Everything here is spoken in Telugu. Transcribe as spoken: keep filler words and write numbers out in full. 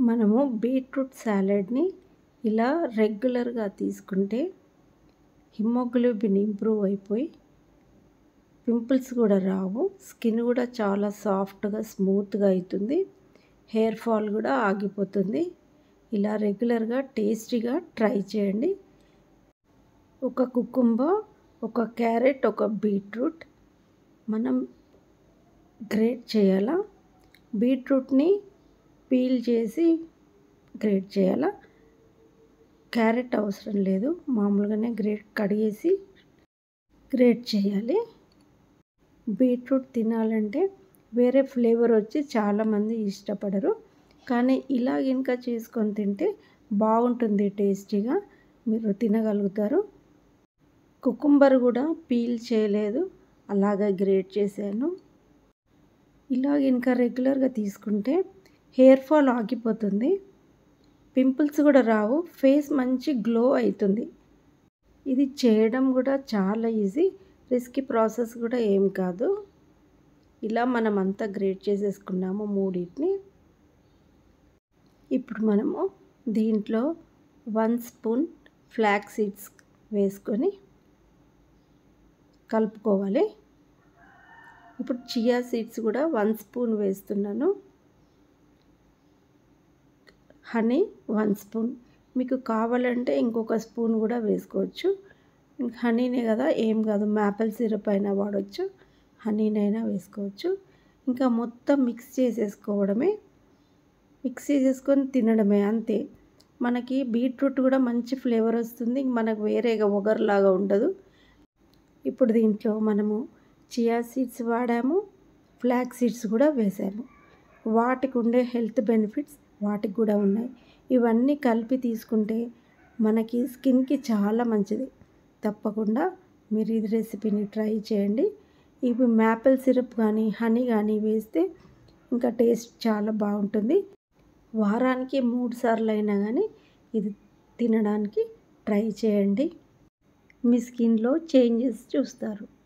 మనము బీట్రూట్ సాలెడ్ని ఇలా రెగ్యులర్గా తీసుకుంటే హిమోగ్లోబిన్ ఇంప్రూవ్ అయిపోయి పింపుల్స్ కూడా రావు, స్కిన్ కూడా చాలా సాఫ్ట్గా స్మూత్గా అవుతుంది, హెయిర్ ఫాల్ కూడా ఆగిపోతుంది. ఇలా రెగ్యులర్గా టేస్టీగా ట్రై చేయండి. ఒక కుకుంబర్, ఒక క్యారెట్, ఒక బీట్రూట్ మనం గ్రేట్ చేయాలా. బీట్రూట్ని పీల్ చేసి గ్రేట్ చేయాలా. క్యారెట్ అవసరం లేదు, మామూలుగానే గ్రేట్ కడిగేసి గ్రేట్ చేయాలి. బీట్రూట్ తినాలంటే వేరే ఫ్లేవర్ వచ్చి చాలామంది ఇష్టపడరు, కానీ ఇలా ఇంకా చేసుకొని తింటే బాగుంటుంది, టేస్టీగా మీరు తినగలుగుతారు. కుకుంబర్ కూడా పీల్ చేయలేదు, అలాగా గ్రేట్ చేశాను. ఇలా ఇంకా రెగ్యులర్గా తీసుకుంటే హెయిర్ ఫాల్ ఆగిపోతుంది, పింపుల్స్ కూడా రావు, ఫేస్ మంచి గ్లో అవుతుంది. ఇది చేయడం కూడా చాలా ఈజీ, రిస్కీ ప్రాసెస్ కూడా ఏం కాదు. ఇలా మనం అంతా గ్రేట్ చేసేసుకున్నాము మూడింటిని. ఇప్పుడు మనము దీంట్లో వన్ స్పూన్ ఫ్లాక్స్ సీడ్స్ వేసుకొని కలుపుకోవాలి. ఇప్పుడు చియా సీడ్స్ కూడా వన్ స్పూన్ వేస్తున్నాను. హనీ వన్ స్పూన్, మీకు కావాలంటే ఇంకొక స్పూన్ కూడా వేసుకోవచ్చు. హనీనే కదా, ఏం కాదు, మ్యాపిల్ సిరప్ అయినా వాడవచ్చు, హనీనైనా వేసుకోవచ్చు. ఇంకా మొత్తం మిక్స్ చేసేసుకోవడమే, మిక్స్ చేసేసుకొని తినడమే, అంతే. మనకి బీట్రూట్ కూడా మంచి ఫ్లేవర్ వస్తుంది, మనకు వేరేగా ఒగరులాగా ఉండదు. ఇప్పుడు దీంట్లో మనము చియా సీడ్స్ వాడాము, ఫ్లాక్స్ సీడ్స్ కూడా వేసాము. వాటికి ఉండే హెల్త్ బెనిఫిట్స్ వాటికి కూడా ఉన్నాయి. ఇవన్నీ కలిపి తీసుకుంటే మనకి స్కిన్కి చాలా మంచిది. తప్పకుండా మీరు ఇది రెసిపీని ట్రై చేయండి. ఇవి మ్యాపిల్ సిరప్ కానీ హనీ కానీ వేస్తే ఇంకా టేస్ట్ చాలా బాగుంటుంది. వారానికి మూడు సార్లు అయినా కానీ ఇది తినడానికి ట్రై చేయండి, మీ స్కిన్లో చేంజెస్ చూస్తారు.